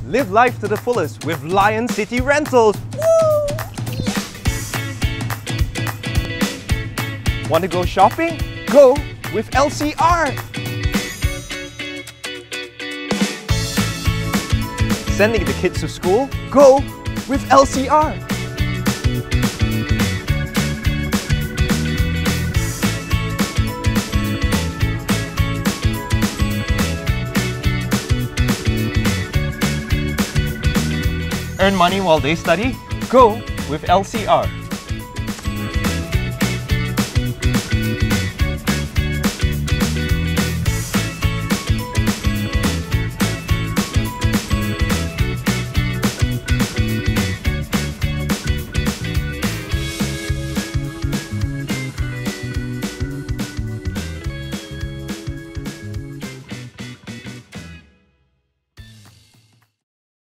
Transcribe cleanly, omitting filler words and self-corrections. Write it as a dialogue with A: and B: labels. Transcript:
A: Live life to the fullest with Lion City Rentals. Woo! Want to go shopping? Go with LCR. Sending the kids to school? Go with LCR. Earn money while they study? Go with LCR.